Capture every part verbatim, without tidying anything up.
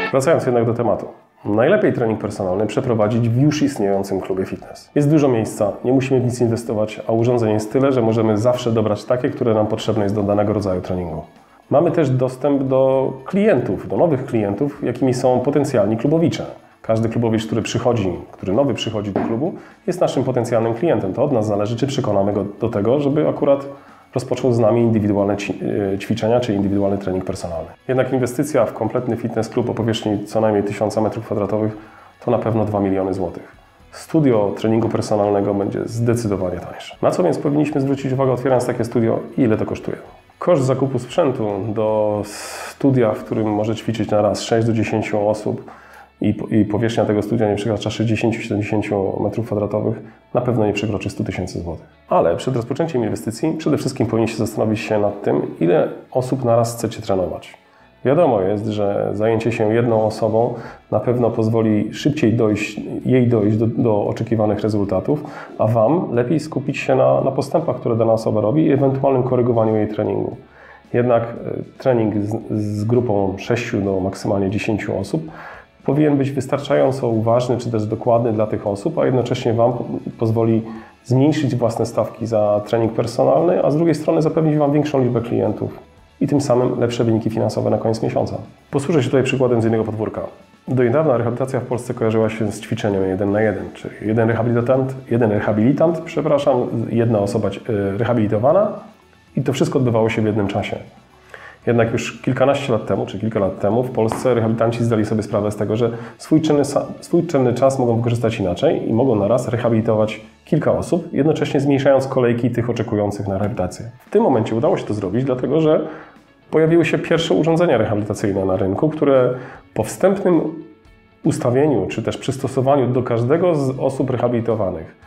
Wracając jednak do tematu. Najlepiej trening personalny przeprowadzić w już istniejącym klubie fitness. Jest dużo miejsca, nie musimy w nic inwestować, a urządzeń jest tyle, że możemy zawsze dobrać takie, które nam potrzebne jest do danego rodzaju treningu. Mamy też dostęp do klientów, do nowych klientów, jakimi są potencjalni klubowicze. Każdy klubowicz, który przychodzi, który nowy przychodzi do klubu, jest naszym potencjalnym klientem. To od nas zależy, czy przekonamy go do tego, żeby akurat rozpoczął z nami indywidualne ćwiczenia, czy indywidualny trening personalny. Jednak inwestycja w kompletny fitness klub o powierzchni co najmniej tysiąc metrów kwadratowych to na pewno dwa miliony złotych. Studio treningu personalnego będzie zdecydowanie tańsze. Na co więc powinniśmy zwrócić uwagę, otwierając takie studio, i ile to kosztuje? Koszt zakupu sprzętu do studia, w którym może ćwiczyć na raz sześć do dziesięciu osób i, i powierzchnia tego studia nie przekracza sześćdziesiąt do siedemdziesięciu metrów kwadratowych, na pewno nie przekroczy stu tysięcy złotych. Ale przed rozpoczęciem inwestycji przede wszystkim powinniście zastanowić się nad tym, ile osób na raz chcecie trenować. Wiadomo jest, że zajęcie się jedną osobą na pewno pozwoli szybciej dojść, jej dojść do, do oczekiwanych rezultatów, a Wam lepiej skupić się na, na postępach, które dana osoba robi i ewentualnym korygowaniu jej treningu. Jednak trening z, z grupą sześciu do maksymalnie dziesięciu osób powinien być wystarczająco uważny czy też dokładny dla tych osób, a jednocześnie Wam pozwoli zmniejszyć własne stawki za trening personalny, a z drugiej strony zapewnić Wam większą liczbę klientów i tym samym lepsze wyniki finansowe na koniec miesiąca. Posłużę się tutaj przykładem z innego podwórka. Do niedawna rehabilitacja w Polsce kojarzyła się z ćwiczeniem jeden na jeden, czyli jeden rehabilitant, jeden rehabilitant, przepraszam, jedna osoba rehabilitowana i to wszystko odbywało się w jednym czasie. Jednak już kilkanaście lat temu, czy kilka lat temu w Polsce rehabilitanci zdali sobie sprawę z tego, że swój cenny, swój cenny czas mogą wykorzystać inaczej i mogą na raz rehabilitować kilka osób, jednocześnie zmniejszając kolejki tych oczekujących na rehabilitację. W tym momencie udało się to zrobić, dlatego że pojawiły się pierwsze urządzenia rehabilitacyjne na rynku, które po wstępnym ustawieniu, czy też przystosowaniu do każdego z osób rehabilitowanych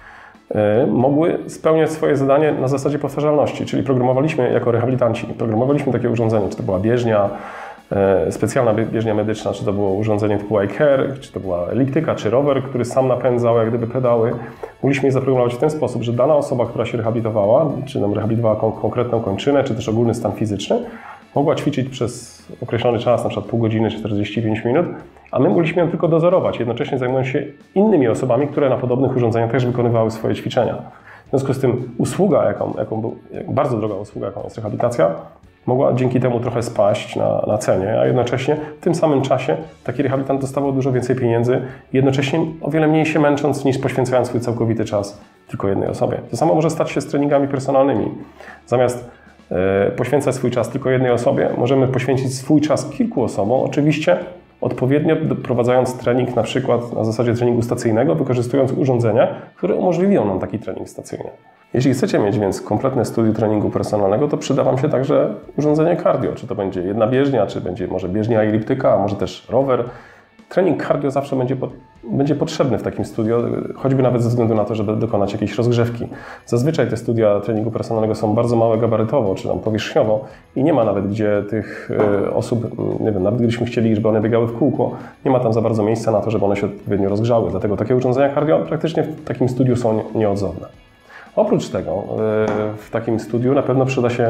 mogły spełniać swoje zadanie na zasadzie powtarzalności, czyli programowaliśmy jako rehabilitanci, programowaliśmy takie urządzenie, czy to była bieżnia, specjalna bieżnia medyczna, czy to było urządzenie typu iCare, czy to była eliptyka, czy rower, który sam napędzał jak gdyby pedały. Mogliśmy je zaprogramować w ten sposób, że dana osoba, która się rehabilitowała, czy nam rehabilitowała kon konkretną kończynę, czy też ogólny stan fizyczny, mogła ćwiczyć przez określony czas, na przykład pół godziny, czterdzieści pięć minut, a my mogliśmy ją tylko dozorować, jednocześnie zajmując się innymi osobami, które na podobnych urządzeniach też wykonywały swoje ćwiczenia. W związku z tym usługa, jaką, jaką był, bardzo droga usługa, jaką jest rehabilitacja, mogła dzięki temu trochę spaść na, na cenie, a jednocześnie w tym samym czasie taki rehabilitant dostawał dużo więcej pieniędzy, jednocześnie o wiele mniej się męcząc niż poświęcając swój całkowity czas tylko jednej osobie. To samo może stać się z treningami personalnymi. Zamiast e, poświęcać swój czas tylko jednej osobie, możemy poświęcić swój czas kilku osobom, oczywiście odpowiednio doprowadzając trening na przykład na zasadzie treningu stacyjnego, wykorzystując urządzenia, które umożliwią nam taki trening stacyjny. Jeśli chcecie mieć więc kompletne studium treningu personalnego, to przyda Wam się także urządzenie cardio. Czy to będzie jedna bieżnia, czy będzie może bieżnia eliptyka, a może też rower. Trening cardio zawsze będzie, po, będzie potrzebny w takim studio, choćby nawet ze względu na to, żeby dokonać jakiejś rozgrzewki. Zazwyczaj te studia treningu personalnego są bardzo małe gabarytowo, czy tam powierzchniowo i nie ma nawet gdzie tych osób, nie wiem, nawet gdybyśmy chcieli, żeby one biegały w kółko, nie ma tam za bardzo miejsca na to, żeby one się odpowiednio rozgrzały. Dlatego takie urządzenia cardio praktycznie w takim studiu są nieodzowne. Oprócz tego w takim studiu na pewno przyda się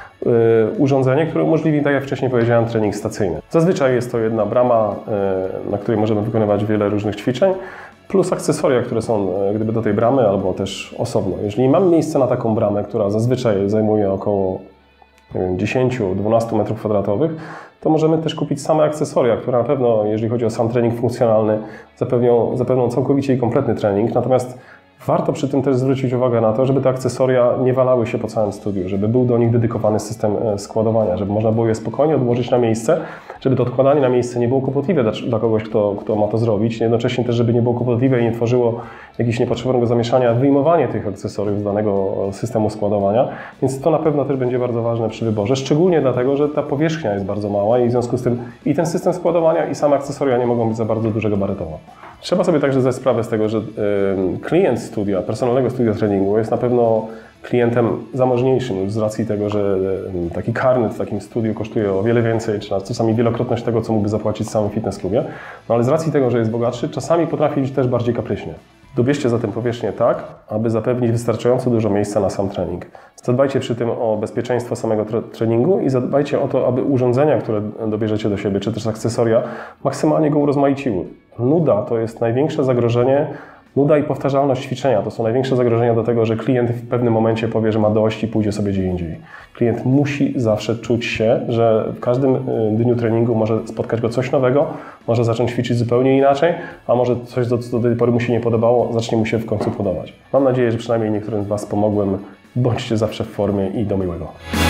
urządzenie, które umożliwi, tak jak wcześniej powiedziałem, trening stacyjny. Zazwyczaj jest to jedna brama, na której możemy wykonywać wiele różnych ćwiczeń, plus akcesoria, które są gdyby do tej bramy albo też osobno. Jeżeli mamy miejsce na taką bramę, która zazwyczaj zajmuje około dziesięć do dwunastu metrów kwadratowych, to możemy też kupić same akcesoria, które na pewno, jeżeli chodzi o sam trening funkcjonalny, zapewnią, zapewnią całkowicie i kompletny trening. Natomiast warto przy tym też zwrócić uwagę na to, żeby te akcesoria nie walały się po całym studiu, żeby był do nich dedykowany system składowania, żeby można było je spokojnie odłożyć na miejsce, żeby to odkładanie na miejsce nie było kłopotliwe dla, dla kogoś, kto, kto ma to zrobić, jednocześnie też, żeby nie było kłopotliwe i nie tworzyło jakiegoś niepotrzebnego zamieszania, wyjmowanie tych akcesoriów z danego systemu składowania, więc to na pewno też będzie bardzo ważne przy wyborze, szczególnie dlatego, że ta powierzchnia jest bardzo mała i w związku z tym i ten system składowania i same akcesoria nie mogą być za bardzo duże gabarytowo. Trzeba sobie także zdać sprawę z tego, że klient studia, personalnego studia treningu jest na pewno klientem zamożniejszym już z racji tego, że taki karnet w takim studiu kosztuje o wiele więcej, czy czasami wielokrotność tego, co mógłby zapłacić w samym fitness klubie. No ale z racji tego, że jest bogatszy, czasami potrafi być też bardziej kapryśnie. Dobierzcie zatem powierzchnię tak, aby zapewnić wystarczająco dużo miejsca na sam trening. Zadbajcie przy tym o bezpieczeństwo samego tre treningu i zadbajcie o to, aby urządzenia, które dobierzecie do siebie, czy też akcesoria, maksymalnie go urozmaiciły. Nuda to jest największe zagrożenie. Nuda i powtarzalność ćwiczenia to są największe zagrożenia do tego, że klient w pewnym momencie powie, że ma dość i pójdzie sobie gdzie indziej. Klient musi zawsze czuć się, że w każdym dniu treningu może spotkać go coś nowego, może zacząć ćwiczyć zupełnie inaczej, a może coś, co do tej pory mu się nie podobało, zacznie mu się w końcu podobać. Mam nadzieję, że przynajmniej niektórym z Was pomogłem. Bądźcie zawsze w formie i do miłego.